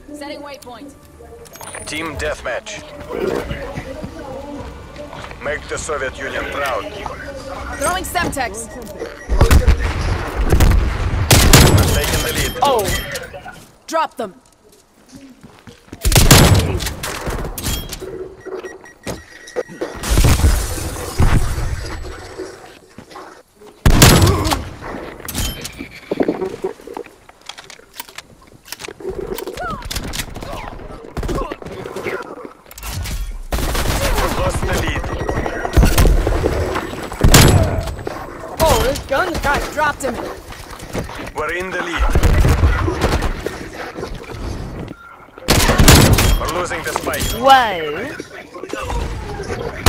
Setting waypoint. Team deathmatch. Make the Soviet Union proud. Throwing Semtex. We're taking the lead. Oh! Drop them. Lost the lead. Oh, this gun's got dropped him. We're in the lead. We're losing this fight. Whoa.